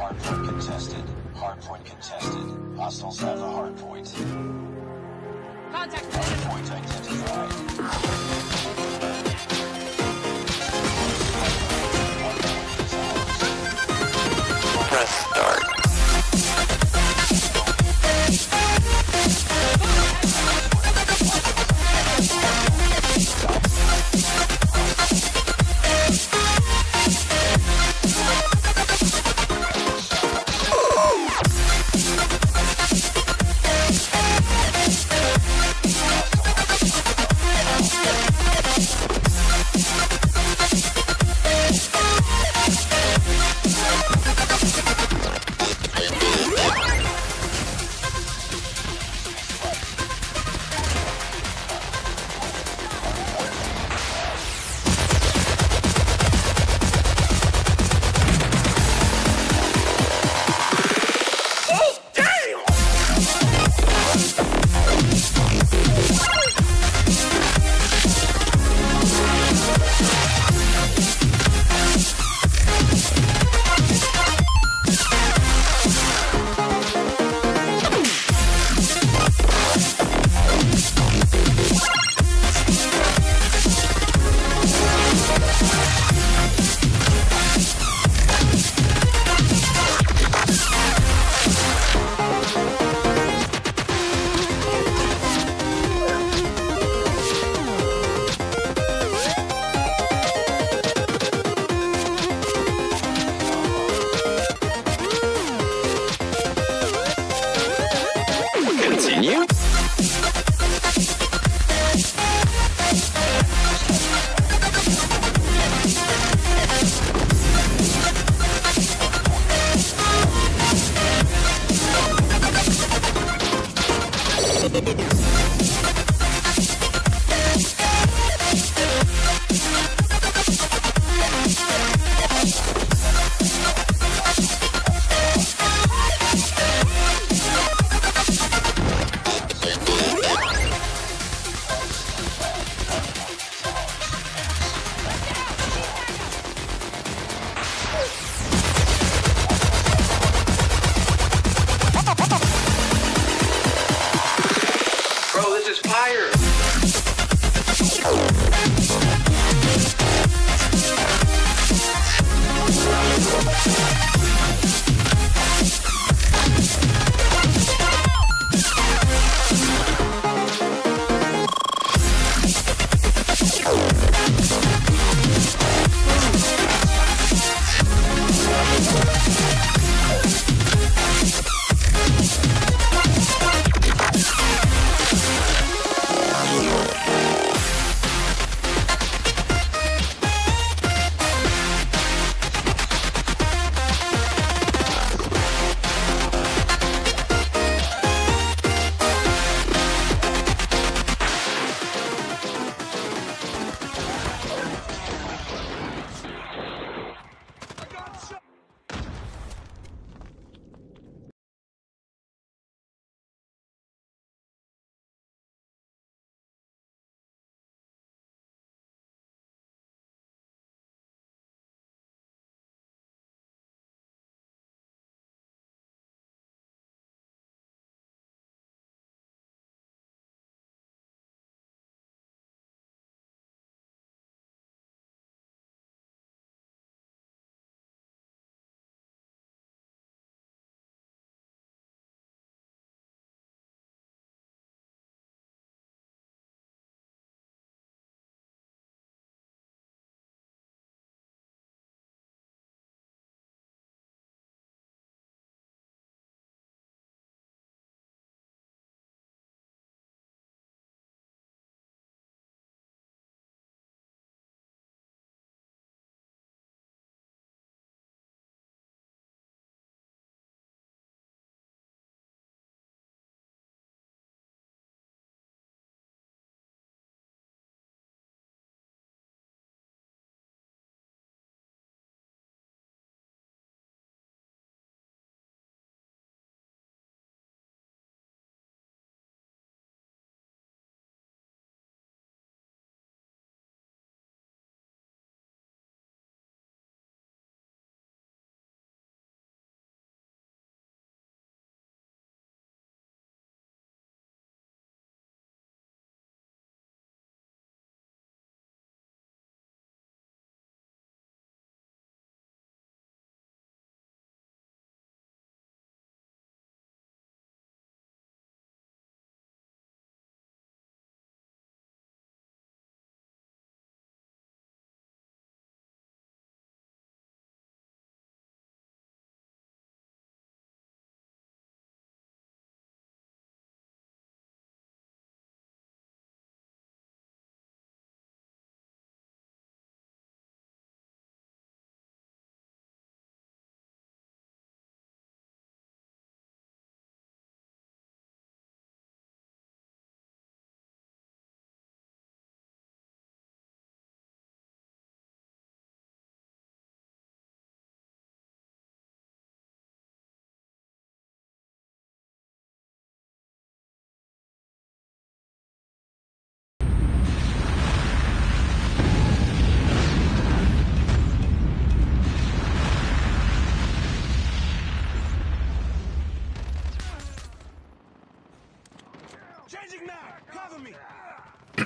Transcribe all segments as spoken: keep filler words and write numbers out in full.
Hardpoint contested. Hardpoint contested. Hostiles have the hardpoint. Contact Hardpoint identified. Press start.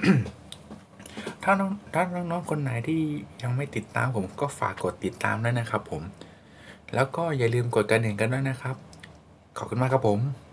ถ้าน้องถ้าน้องๆคนไหนที่ยังไม่ติดตามผมก็ฝากกดติดตามด้วยนะครับผมแล้วก็อย่าลืมกดกระดิ่งกันด้วยนะครับขอบคุณมากครับผม